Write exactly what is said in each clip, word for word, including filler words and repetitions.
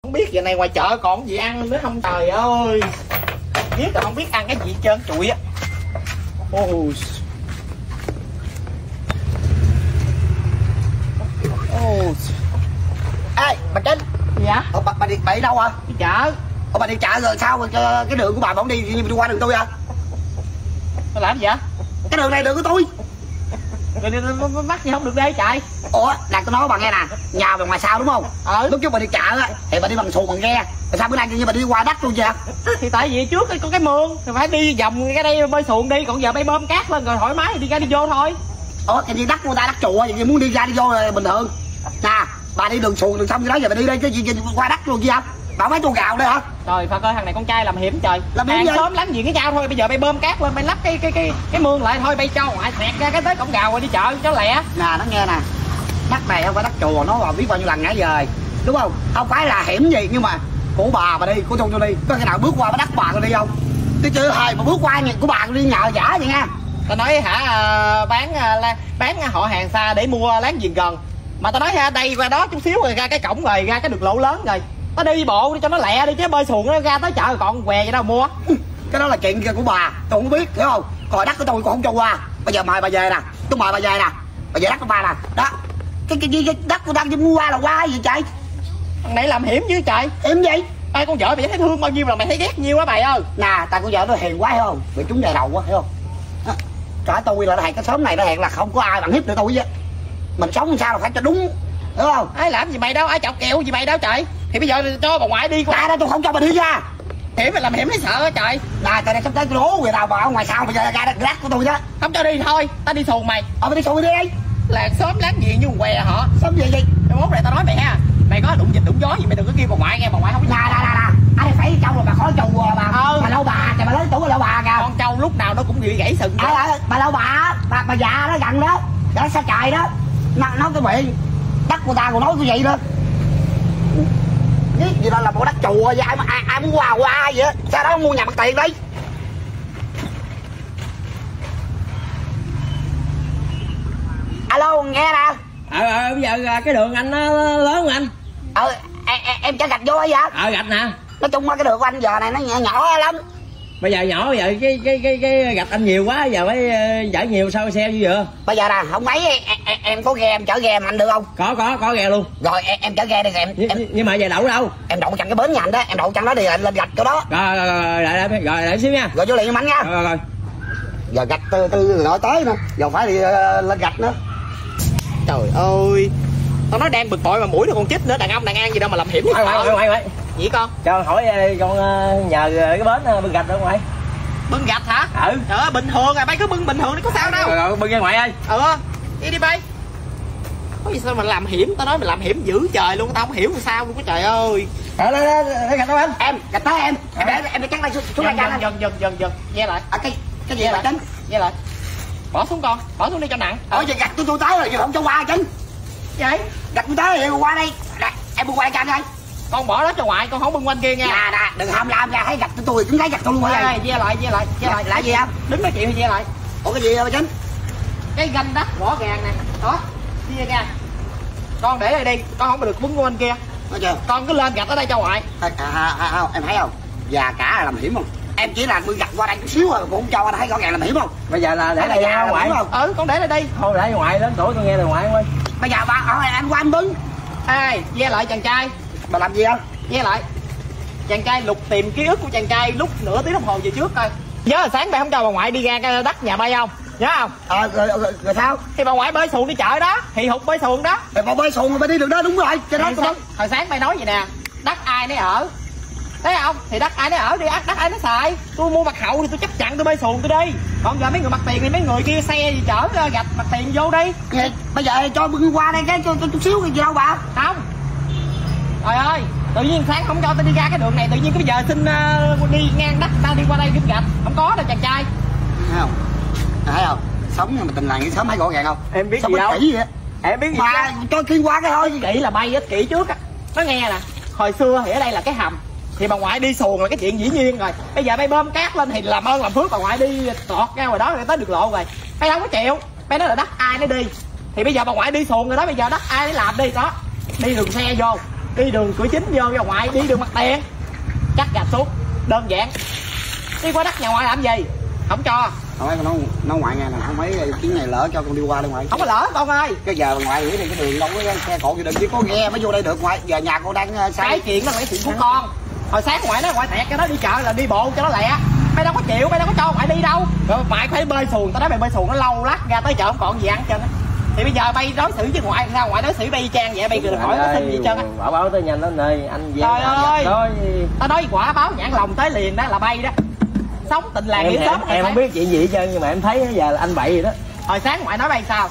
Không biết giờ này ngoài chợ còn gì ăn nữa không, trời ơi. Biết là không biết ăn cái gì trơn trụi á. Ôi. Ôi. Ê, bà Trinh. Dạ? Ủa, bà, bà, đi, bà đi đâu hả? Đi chợ. Ủa, bà đi chợ rồi sao cái đường của bà vẫn đi, đi qua đường tôi à? Tôi làm gì vậy? Cái đường này đường của tôi. Rồi bắt gì không được đi chạy. Ủa, đặt tôi nói bà nghe nè, nhà bà ngoài sau đúng không? Ừ. Lúc trước bà đi chợ á thì bà đi bằng xuồng bằng ghe, rồi sao bữa nay như bà đi qua đất luôn vậy? Thì tại vì trước có cái mương thì phải đi vòng cái đây bơi xuồng đi, còn giờ bay bơm cát lên rồi thoải mái thì đi ra đi vô thôi. Ủa, cái gì đất của ta đất chùa gì muốn đi ra đi vô là bình thường. Nè, bà đi đường xuồng đường xong cái đó giờ bà đi đây cái gì qua đất luôn gì không? Bà mấy tô gạo đây hả? Trời Phật ơi, thằng này con trai làm hiểm trời. Làm hiểm hàng gì? xóm láng giềng với nhau thôi, bây giờ bay bơm cát lên bay lắp cái cái cái cái mương lại thôi, bay cho ngoại xẹt ra cái tới cổng gào rồi đi chợ cho lẹ. Nè, nó nghe nè, đất này không phải đất chùa, nó bà biết bao nhiêu lần nãy giờ đúng không? Không phải là hiểm gì nhưng mà của bà mà đi, của tôi tôi đi, có cái nào bước qua cái đất bà tôi đi không? Tôi chưa hề mà bước qua của bà tôi đi nhờ giả vậy nha. Tao nói hả, bán bán họ hàng xa để mua láng giềng gần, mà tao nói ha, đây qua đó chút xíu rồi ra cái cổng rồi ra cái được lộ lớn rồi, tao đi bộ đi cho nó lẹ đi chứ bơi xuồng nó ra tới chợ rồi còn què vậy đâu mua. Cái đó là chuyện của bà, tôi không biết, hiểu không? Còn đất của tôi còn không cho qua. Bây giờ mời bà về nè, tôi mời bà về nè, bà về đất của bà nè, đó. Cái cái, cái, cái đất của ta mua qua là qua gì trời? Thằng này làm hiểm chứ trời. Hiểm gì? Ê, con vợ mày thấy thương bao nhiêu là mày thấy ghét nhiêu á mày ơi. Nè, tại con vợ nó hiền quá hiểu không? Bị trúng đè đầu quá hiểu không? Đó. Cả tôi là thầy cái xóm này nó hẹn là không có ai bằng hiếp được tôi chứ. Mình sống làm sao là phải cho đúng, hiểu không? Ai làm gì mày đâu, ai chọc kẹo gì mày đâu trời. Thì bây giờ cho bà ngoại đi qua. Đó tôi không cho bà đi ra. Hiểm mày làm hiểm thấy sợ á trời. Nè, tại đây sắp tới tôi đố người nào mà ở ngoài sau bây giờ ra đất của tôi đó. Không cho đi thôi, tao đi xuồng mày. Ờ, mày đi xuồng đi đi. Làng xóm láng giềng như què họ. Xóm gì gì? Cái mốt này tao nói mày ha, mày có đụng dịch đụng gió gì mày đừng có kêu bà ngoại nghe, bà ngoại không có. Nè nè nè nè, ai phải trâu rồi bà khỏi trâu bà. Ừ. Bà lâu bà, bà lớn tuổi bà lâu bà kìa. Con trâu lúc nào nó cũng bị gãy sừng. À, à, bà lâu bà, bà bà già đó gần đó, đó xa trời đó, nó nói cái miệng đất của ta còn nói cái vậy nữa. Biết gì đó là một đất chùa vậy, ai, ai, ai muốn qua qua vậy, sao đó mua nhà mặt tiền đi. Alo nghe nè. Ờ ờ bây giờ cái đường anh nó lớn không anh? Ờ em, em, em cho gạch vô hay vậy? Ờ gạch nè. Nói chung cái đường của anh giờ này nó nhỏ, nhỏ lắm. Bây giờ nhỏ bây giờ cái cái cái cái gạch anh nhiều quá giờ phải chở nhiều sao xe như vừa. Bây giờ nè không mấy em, em, em có ghe em chở ghe mà anh được không? Có có có ghe luôn. Rồi em, em chở ghe đi em, Nh, em nhưng mà giờ đậu đâu? em đậu chặn cái bến nhà anh đó, em đậu chặn đó đi lên gạch chỗ đó. Rồi rồi rồi lại lại rồi lại xíu nha. Rồi vô liền anh nha. Rồi rồi. rồi. Giờ gạch từ từ nói tới nữa, giờ phải đi uh, lên gạch nữa. Trời ơi, tao nói đang bực bội mà mũi nó còn chích nữa, đàn ông đàn an gì đâu mà làm hiểm như Quay quay quay quay. Vậy con? Cho hỏi con nhờ cái bến bưng gạch ở ngoài. Bưng gạch hả? Ừ. Trời ơi, bình thường à, bay cứ bưng bình thường đi có sao đâu. Rồi, rồi bưng ra ngoài ơi. Ừ, đi đi bay. Có gì sao mà làm hiểm, tao nói mày làm hiểm dữ trời luôn, tao không hiểu làm sao luôn á trời ơi. Ở đây đây gạch đâu anh? Em gạch tới em, em để em để cắn tay xuống xuống Dần đây anh. dần dần dần dần, ve lại. À, cái cái gì Ve vậy lại. chính? Ve lại. Bỏ xuống con, bỏ xuống đi cho nặng. Ủa giờ gạch tôi tôi tới rồi giờ không cho qua chính. Vậy? Gạch tôi tới rồi qua đây. Nè, em bưng qua cho anh ơi. Con bỏ đó cho ngoại, con không bưng quanh kia nha. Nè nè, đừng ham lam ra thấy gạch tôi tôi cũng thấy gạch tôi luôn rồi. Ve lại, ve lại, ve lại. Là gì em? Đứng nói chuyện thì ve lại. Ủa cái gì vậy chính? Cái ganh đất rõ ràng nè. Đó, chia ra. Con để đây đi, con không được bưng quanh kia. Nói chưa? Con cứ lên gạch ở đây cho ngoại. À, à, à, à, em thấy không? Già cả là làm hiểm không? Em chỉ là bưng gạch qua đây chút xíu rồi cũng không cho anh thấy rõ ràng làm hiểm không? Bây giờ là để đây ra ngoài không? Ừ, con để đây đi. Thôi để ngoài lớn tuổi tôi nghe từ ngoại ơi. Bây giờ bà hỏi em qua anh bưng. Ê, ve lại chàng trai. Bà làm gì không? Ve lại. Chàng trai lục tìm ký ức của chàng trai lúc nửa tiếng đồng hồ về trước coi. Nhớ là sáng bay không cho bà ngoại đi ra cái đất nhà bay không? Nhớ không? Ờ, rồi, rồi, rồi, rồi sao? Thì bà ngoại bơi xuồng đi chợ đó, thì hụt bơi xuồng đó. Rồi bà bơi xuồng mà bà đi được đó, đúng rồi. Cho đó Hồi, hồi sáng bay nói vậy nè, đất ai nấy ở. Thấy không? Thì đất ai nấy ở đi, đất ai nấy xài. Tôi mua mặt hậu thì tôi chấp nhận tôi bơi xuồng tôi đi. Còn giờ mấy người mặt tiền thì mấy người kia xe gì chở gạch mặt tiền vô đi. Vậy, bây giờ cho bưng qua đây cái cho, cho chút xíu cái gì đâu bà? Không. Trời ơi, tự nhiên sáng không cho tao đi ra cái đường này, tự nhiên cái bây giờ xin uh, đi ngang đất tao đi qua đây kiếm gạch. Không có đâu chàng trai. Thấy không? Thấy không? Sống mà tình làng như sớm thấy rõ ràng không? Em biết Sống gì đâu. kỹ vậy? Em biết gì Bà đâu. cho kiên qua cái thôi. Kỹ là bay ích kỹ trước á. Nó nghe nè, hồi xưa thì ở đây là cái hầm, thì bà ngoại đi xuồng là cái chuyện dĩ nhiên rồi. Bây giờ bay bơm cát lên thì làm ơn làm phước bà ngoại đi tọt ra ngoài đó rồi tới được lộ rồi. Bay không có chịu, bay nói là đất ai nó đi. Thì bây giờ bà ngoại đi xuồng rồi đó, bây giờ đất ai để làm đi đó. Đi đường xe vô, đi đường cửa chính vô ra ngoại, đi đường mặt tiền cắt gạch xuống, đơn giản. Đi qua đất nhà ngoại làm gì? Không cho. Nói nó nó ngoại nghe nè, không mấy chuyến này lỡ cho con đi qua đây ngoại. Không có lỡ con ơi. Cái giờ ngoại nghĩ thì cái đường đâu có xe cộ gì đừng chứ có ghe mới vô đây được ngoại. Giờ nhà con đang say. Cái chuyện đó là cái chuyện của con. Hồi sáng ngoại nói ngoại tẹt cho nó đi chợ là đi bộ cho nó lẹ. Mày đâu có chịu, mày đâu có cho ngoại đi đâu. Rồi ngoại phải bơi xuồng, tao nói mày bơi xuồng nó lâu lắc ra tới chợ không còn gì ăn trên. Thì bây giờ bay đối xử với ngoại sao? Ngoại đối xử bay trang vậy, bay đừng hỏi nó xin gì trơn á. Bảo báo tới nhanh lắm nơi anh về. Trời ơi. Nói... Tao nói quả báo nhãn lòng tới liền đó là bay đó. Sống tình làng em, nghĩa em, sớm. em không biết chuyện gì hết trơn nhưng mà em thấy giờ là anh bậy rồi đó. Hồi sáng ngoại nói bay sao?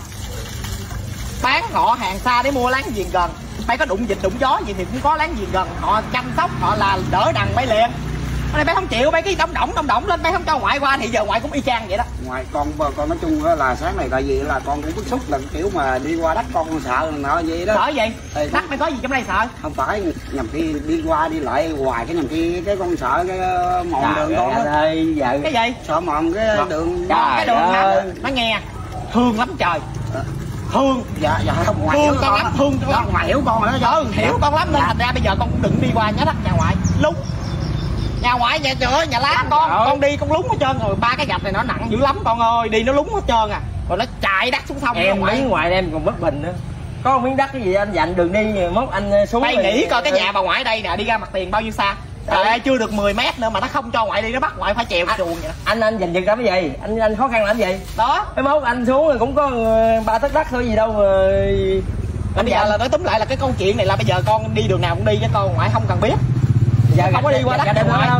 Bán họ hàng xa để mua láng giềng gần. Bay có đụng dịch đụng gió gì thì cũng có láng giềng gần, họ chăm sóc, họ là đỡ đằng bay liền. Này bay không chịu, bay cái đóng đỏng đóng đỏng lên, bay không cho ngoại qua thì giờ ngoại cũng y chang vậy đó. Ngoại con con nói chung là sáng này tại vì là con cũng bức xúc là kiểu mà đi qua đất con sợ nọ gì đó. Sợ gì? Thì Đất mày có gì trong đây sợ? không phải nhầm khi đi qua đi lại hoài cái nhầm khi cái con sợ cái mòn đường con đó. Ơi, giờ... Cái gì? Sợ mòn cái đường. Trời cái đường ơi. nó nghe thương lắm trời. Thương. Dạ dạ không ngoại Thương hiểu con lắm, thương con lắm. Ngoại hiểu con rồi đó. Ừ, hiểu con lắm nên thành ra bây giờ con cũng đừng đi qua nhá đất nhà ngoại lúng. Nhà ngoại nhà trời ơi, nhà lá con con đi con lúng hết trơn rồi, ba cái gạch này nó nặng dữ lắm con ơi, đi nó lúng hết trơn à, rồi nó chạy đất xuống sông. Em mấy ngoài em còn bất bình nữa, có một miếng đất cái gì anh dành đường đi mốt anh xuống. Bay nghĩ coi cái nhà bà ngoại đây nè, đi ra mặt tiền bao nhiêu xa. Trời ơi, chưa được mười mét nữa mà nó không cho ngoại đi, nó bắt ngoại phải chèo cái chuồng vậy đó. Anh anh dành việc làm cái gì? Anh anh khó khăn làm gì? Đó. Cái mốt anh xuống rồi cũng có ba tấc đất thôi gì đâu mà. Bây giờ là nói túm lại là cái câu chuyện này là bây giờ con đi đường nào cũng đi chứ con ngoại không cần biết. Giờ không có đi qua đất em ngoại đâu.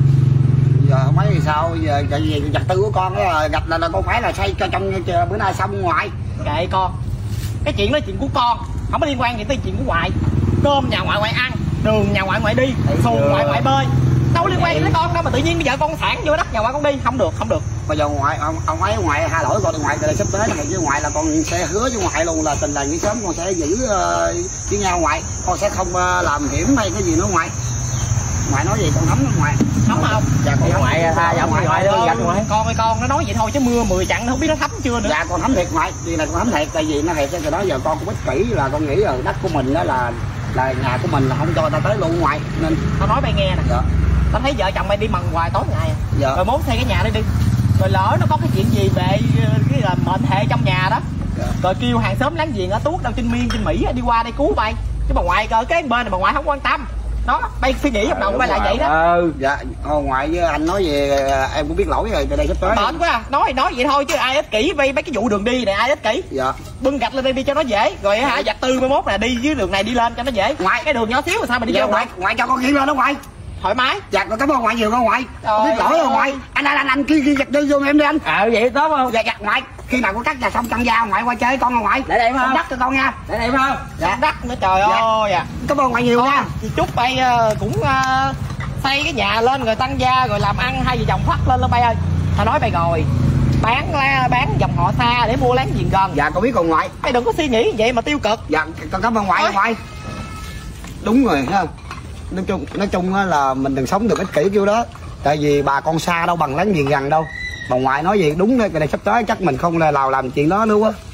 Giờ không mấy thì sao giờ tại vì vật tư của con đó là gạch là, là con phải là xây cho trong bữa nay xong ngoại. Kệ con. Cái chuyện đó chuyện của con, không có liên quan gì tới chuyện của ngoại. Cơm nhà ngoại ngoại ăn, đường nhà ngoại ngoại đi, xuồng ngoại ngoại bơi. Đâu liên quan tới con đâu mà tự nhiên bây giờ con sản vô đất nhà ngoại con đi, không được, không được. Bây giờ ngoại ông ông ấy ngoại tha lỗi con ngoại từ sắp tới này với ngoại là con sẽ hứa với ngoại luôn là tình làng nghĩa xóm con sẽ giữ uh, với nhau ngoại, con sẽ không uh, làm hiểm hay cái gì nữa ngoại. Ngoại nói gì con thấm ngoại. Thấm không? Dạ con ngoại tha giọng ngoại, ngoại luôn gạch ngoại. Con ơi con nó nói vậy thôi chứ mưa mười chặn nó không biết nó thấm chưa nữa. Dạ con thấm thiệt ngoại, vì này con thấm thiệt tại vì nó thiệt cho đó giờ con cũng biết kỹ là con nghĩ là đất của mình đó là là nhà của mình là không cho ta tới luôn ngoại nên tao nói bay nghe nè. Dạ. Tao thấy vợ chồng mày đi mần hoài tối ngày. Dạ. Rồi muốn xây cái nhà đi đi. Rồi lỡ nó có cái chuyện gì về cái là mệnh hệ trong nhà đó. Dạ. Rồi kêu hàng xóm láng giềng ở Tuốt đâu trên Miên trên Mỹ đi qua đây cứu bay. Chứ bà ngoại cỡ cái bên này bà ngoại không quan tâm. Đó, bay suy nghĩ trong đầu bay lại vậy đó. Ừ. Dạ, ngoại với anh nói về em cũng biết lỗi rồi, từ đây sắp tới. Mệt quá à, nói nói vậy thôi chứ ai ích kỷ với mấy cái vụ đường đi này ai ích kỷ. Dạ. Bưng gạch lên đây đi cho nó dễ, rồi hả vật tư mươi mốt là đi dưới đường này đi lên cho nó dễ. Ngoại cái đường nhỏ xíu mà sao mà đi dạ, vô ngoại, ngoại cho con ghi lên đó ngoại. Thoải mái. Dạ con cảm ơn ngoại nhiều con ngoại. Con biết lỗi rồi ngoại. Anh anh anh anh kia kia gạch đi vô em đi anh. Ờ vậy tốt không? Dạ dạ ngoại, khi nào con cắt nhà xong chăn dao ngoại qua chơi con ngoại. Để đây không? Đất cho con nha. Để đây không? Dạ đất nữa trời dạ. ơi à. Cảm ơn ngoại nhiều nha. Chúc bay uh, cũng uh, xây cái nhà lên rồi tăng gia rồi làm ăn hai vợ chồng phát lên luôn bay ơi. Tao nói bay rồi. Bán bán dòng họ xa để mua láng giềng gần. Dạ con biết con ngoại. Mày đừng có suy nghĩ vậy mà tiêu cực. Dạ con cảm ơn ngoại. Ôi. Ngoại. Đúng rồi ha. Nói chung nói chung là mình đừng sống được ích kỷ kiểu đó. Tại vì bà con xa đâu bằng láng giềng gần đâu. Bà ngoại nói gì đúng đấy, cái này sắp tới chắc mình không là nào làm chuyện đó nữa quá.